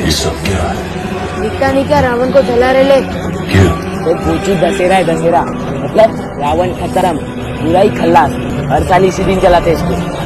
ये सब क्या है? दिखता नहीं क्या, रावण को जला रहे ले। क्यों? तो पूछी दशहरा है, दशहरा मतलब रावण खत्म, बुराई खल्लास। हर साल इसी दिन चलाते इसको।